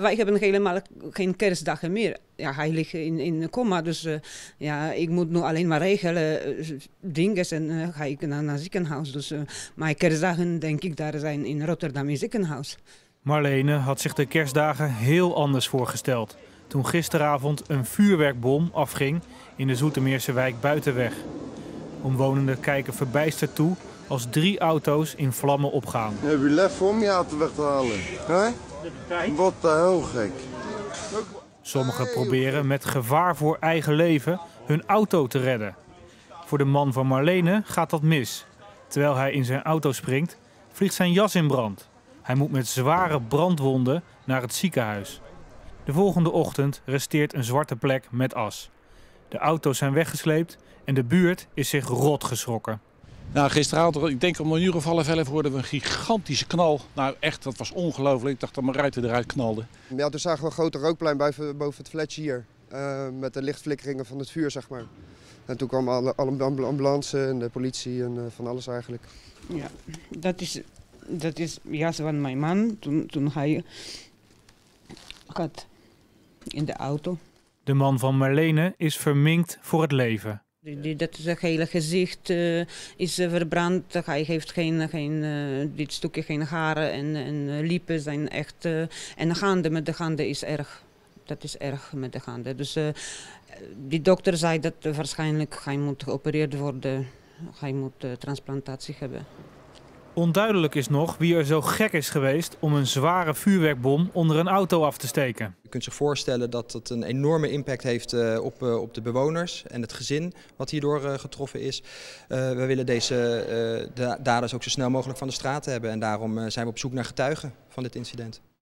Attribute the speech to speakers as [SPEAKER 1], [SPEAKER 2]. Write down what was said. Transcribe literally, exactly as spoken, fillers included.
[SPEAKER 1] Wij hebben helemaal geen kerstdagen meer. Ja, hij ligt in, in coma, dus uh, ja, ik moet nu alleen maar regelen uh, dingen en uh, ga ik naar een ziekenhuis. Dus uh, mijn kerstdagen, denk ik, daar zijn in Rotterdam een ziekenhuis.
[SPEAKER 2] Marlene had zich de kerstdagen heel anders voorgesteld toen gisteravond een vuurwerkbom afging in de Zoetermeerse wijk Buitenweg. Omwonenden kijken verbijsterd toe als drie auto's in vlammen opgaan.
[SPEAKER 3] Heb je lef om je auto weg te halen? He? Wat de hel gek.
[SPEAKER 2] Sommigen proberen met gevaar voor eigen leven hun auto te redden. Voor de man van Marlene gaat dat mis. Terwijl hij in zijn auto springt, vliegt zijn jas in brand. Hij moet met zware brandwonden naar het ziekenhuis. De volgende ochtend resteert een zwarte plek met as. De auto's zijn weggesleept en de buurt is zich rot geschrokken.
[SPEAKER 4] Nou, gisteravond, ik denk om een uur of half elf, hoorden we een gigantische knal. Nou echt, dat was ongelooflijk. Ik dacht dat mijn ruiten eruit knalden.
[SPEAKER 5] Ja, toen zagen we een grote rookplein boven, boven het fletje hier. Uh, met de lichtflikkeringen van het vuur, zeg maar. En toen kwam alle, alle ambulance en de politie en uh, van alles eigenlijk.
[SPEAKER 1] Ja, dat is, dat is jas van mijn man toen, toen hij gaat in de auto.
[SPEAKER 2] De man van Marlene is verminkt voor het leven.
[SPEAKER 1] Dat hele gezicht uh, is uh, verbrand. Hij heeft geen, geen, uh, dit stukje geen haren en, en uh, lippen zijn echt... Uh, en de handen, met de handen is erg. Dat is erg met de handen. Dus uh, die dokter zei dat uh, waarschijnlijk hij moet geopereerd worden. Hij moet uh, transplantatie hebben.
[SPEAKER 2] Onduidelijk is nog wie er zo gek is geweest om een zware vuurwerkbom onder een auto af te steken.
[SPEAKER 6] Je kunt zich voorstellen dat het een enorme impact heeft op, op de bewoners en het gezin wat hierdoor getroffen is. Uh, we willen deze uh, de daders ook zo snel mogelijk van de straat hebben en daarom zijn we op zoek naar getuigen van dit incident.